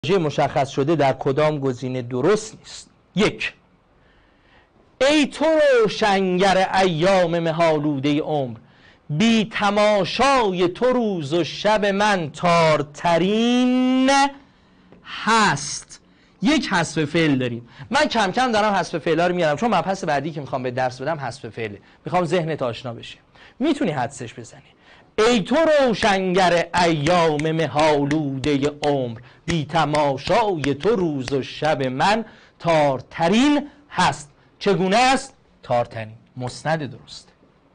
مشخص شده در کدام گزینه درست نیست. یک، ای تو روشنگر ایام مه‌آلوده عمر، بی تماشای تو روز و شب من تارترین هست. یک حذف فعل داریم. من کم کم دارم حذف فعلا رو میارم چون مبحث بعدی که میخوام به درس بدم حذف فعله. میخوام ذهنت آشنا بشه. میتونی حدسش بزنی. ای تو روشنگر ایام مه‌آلوده عمر، بی تماشای تو روز و شب من تارترین هست. چگونه است؟ تارترین. مسند درسته.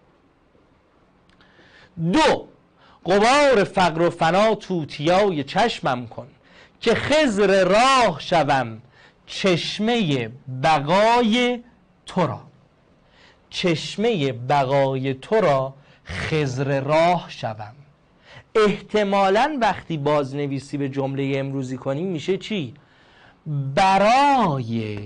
دو، غبار فقر و فنا توتیای چشمم کن، که خضر راه شوم چشمه بقای تو را. چشمه بقای تو را خضر راه شوم. احتمالاً وقتی بازنویسی به جمله امروزی کنیم میشه چی؟ برای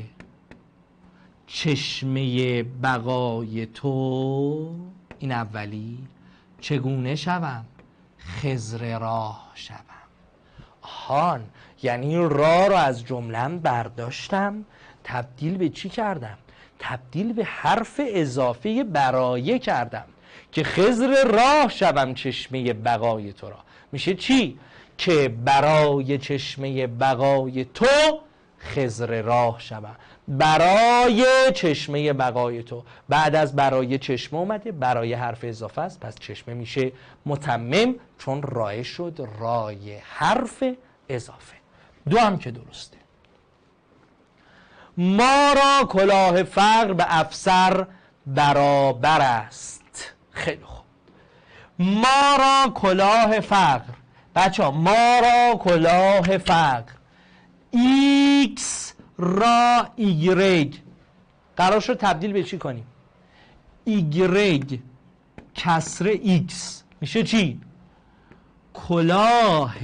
چشمه بقای تو، این اولی، چگونه شوم؟ خضر راه شوم. آهان، یعنی را رو از جمله‌ام برداشتم، تبدیل به چی کردم؟ تبدیل به حرف اضافه برای کردم که خضر راه شوم چشمه بقای تو را. میشه چی؟ که برای چشمه بقای تو خضر راه شوم. برای چشمه بقای تو. بعد از برای چشمه اومده، برای حرف اضافه است، پس چشمه میشه متمم چون رای شد رای حرف اضافه. دو هم که درسته. ما را کلاه فقر به افسر برابر است. خیلی خوب. ما را کلاه فقر، بچه ها، ما را کلاه فقر، ایکس را ایگرگ، قرار شد تبدیل به چی کنیم؟ ایگرگ کسر ایکس میشه چی؟ کلاه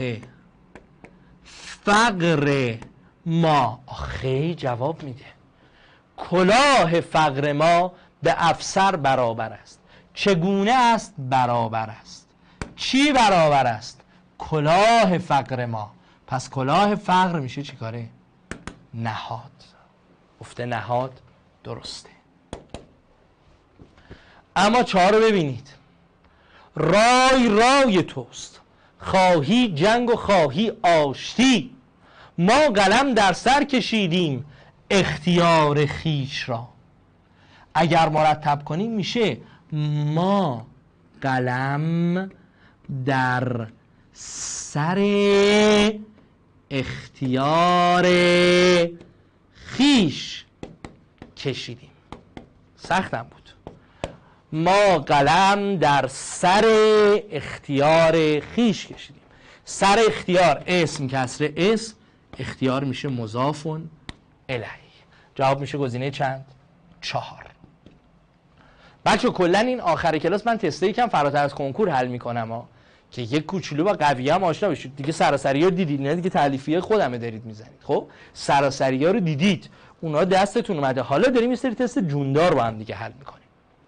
فقر ما. آخه جواب میده. کلاه فقر ما به افسر برابر است. چگونه است؟ برابر است. چی برابر است؟ کلاه فقر ما. پس کلاه فقر میشه چی کاره؟ نهاد. گفته نهاد درسته. اما چهار رو ببینید. رای رای توست، خواهی جنگ و خواهی آشتی، ما قلم در سر کشیدیم اختیار خیش را. اگر مرتب کنیم میشه ما قلم در سر اختیار خیش کشیدیم. سختم بود. ما قلم در سر اختیار خیش کشیدیم. سر اختیار اسم کسر اسم، اختیار میشه مضاف الیه. جواب میشه گزینه چند؟ 4. بچه کلا این آخر کلاس من تسته یکم فراتر از کنکور حل میکنم ها، که یک کوچولو با قویه هم آشنا بشید. دیگه سراسری ها رو دیدید، نه دیگه تالیفیه خودمه دارید میزنید. خب سراسری ها رو دیدید، اونا دستتون اومده. حالا داریم یه سری تست جوندار با هم دیگه حل میکنیم.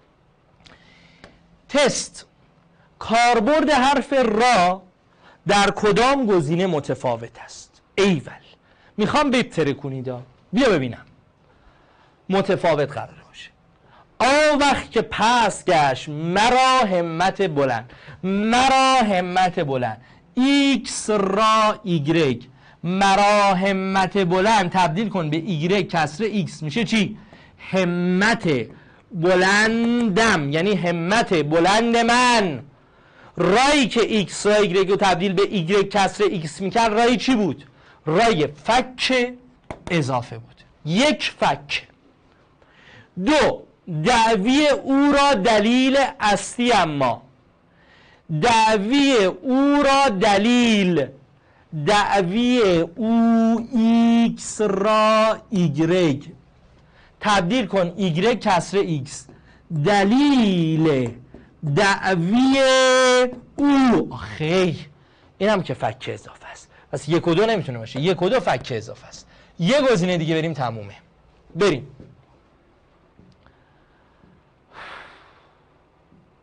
تست: کاربرد حرف را در کدام گزینه متفاوت است؟ ایول، میخوام بترکونید. بیا ببینم. متفاوت قرار باشه. وقت که پس گشت مرا همت بلند، مرا همت بلند، ایکس را ایگرگ، مرا همت بلند تبدیل کن به ایگرگ کسر ایکس میشه چی؟ همت بلندم، یعنی همت بلند من. رایی که ایکس را ایگرگ رو تبدیل به ایگرگ کسر ایکس میکرد، رای چی بود؟ رای فک اضافه بود. یک فک. دو، دعوی او را دلیل اصلی اما، دعوی او را دلیل، دعوی او ایکس را ایگرگ تبدیل کن ایگرگ کسر ایکس، دلیل دعوی او. آخی این هم که فک اضافه است، پس 1 و 2 نمیتونه باشه. 1 و 2 فک اضافه است. یه گزینه دیگه بریم تمومه. بریم.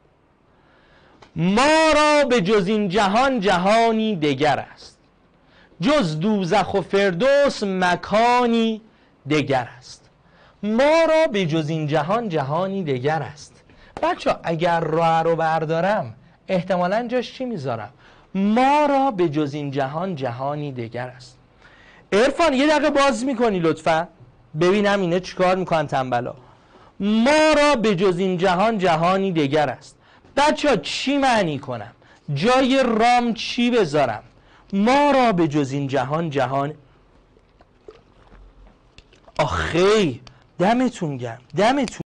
ما را به جز این جهان جهانی دگر است، جز دوزخ و فردوس مکانی دگر است. ما را به جز این جهان جهانی دگر است. بچه اگر راه رو بردارم احتمالاً جاش چی میذارم؟ ما را به جز این جهان جهانی دگر است. عرفان یه دقیقه باز میکنی لطفا ببینم اینه چیکار میکنن تنبلا. ما را به جز این جهان جهانی دگر است. بچه چی معنی کنم؟ جای رام چی بذارم؟ ما را به جز این جهان جهان. آخی دمتون گرم، دمتون